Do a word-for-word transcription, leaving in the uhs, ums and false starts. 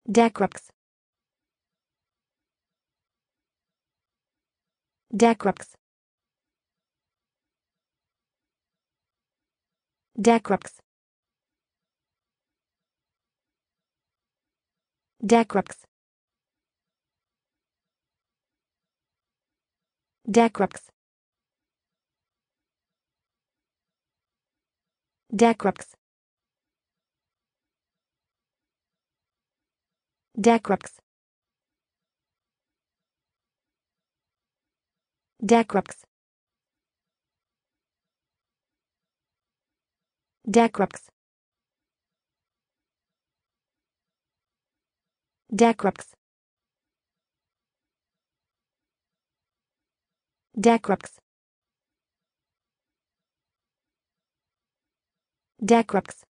Decrypts. Decrypts. Decrypts. Decrypts. Decrypts. Decrypts. Decrypts. Decrypts. Decrypts. Decrypts. Decrypts. Decrypts.